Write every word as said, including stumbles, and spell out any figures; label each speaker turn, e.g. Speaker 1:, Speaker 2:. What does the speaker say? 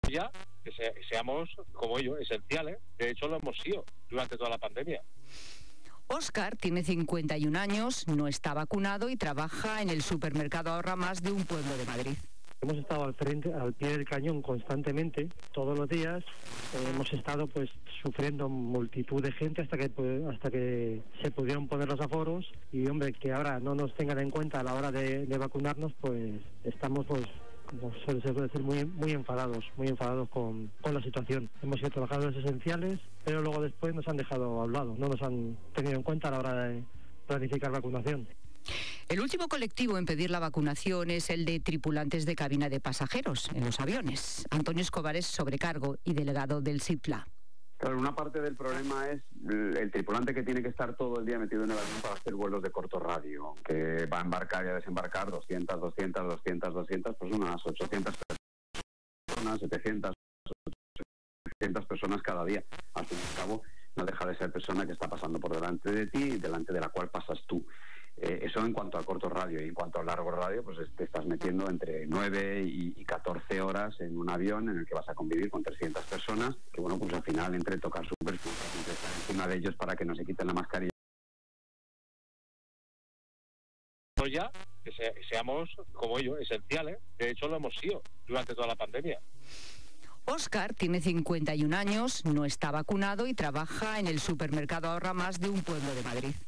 Speaker 1: Ya, que se, seamos, como ellos, esenciales. De hecho, lo hemos sido durante toda la pandemia.
Speaker 2: Óscar tiene cincuenta y un años, no está vacunado y trabaja en el supermercado Ahorra Más de un pueblo de Madrid.
Speaker 3: Hemos estado al frente, al pie del cañón constantemente, todos los días. Eh, hemos estado pues sufriendo multitud de gente hasta que pues, hasta que se pudieron poner los aforos, y hombre, que ahora no nos tengan en cuenta a la hora de, de vacunarnos, pues estamos pues como suele ser decir, muy, muy enfadados, muy enfadados con, con la situación. Hemos sido trabajadores esenciales, pero luego después nos han dejado a un lado, no nos han tenido en cuenta a la hora de planificar vacunación.
Speaker 2: El último colectivo en pedir la vacunación es el de tripulantes de cabina de pasajeros en los aviones. Antonio Escobar es sobrecargo y delegado del SIPLA.
Speaker 4: Claro, una parte del problema es el tripulante que tiene que estar todo el día metido en el avión para hacer vuelos de corto radio, que va a embarcar y a desembarcar doscientas, doscientas, doscientas, doscientas personas, ochocientas personas, setecientas, ochocientas personas cada día. Al fin y al cabo, no deja de ser persona que está pasando por delante de ti y delante de la cual pasas tú. Eh, eso en cuanto a corto radio, y en cuanto a largo radio, pues te estás metiendo entre nueve y catorce horas en un avión en el que vas a convivir con trescientas personas, que bueno, pues al final entre tocar su perfil, entre estar encima de ellos para que no se quiten la mascarilla.
Speaker 1: Ya, que se, seamos, como ellos, esenciales. De hecho, lo hemos sido durante toda la pandemia.
Speaker 2: Óscar tiene cincuenta y un años, no está vacunado y trabaja en el supermercado Ahorra Más de un pueblo de Madrid.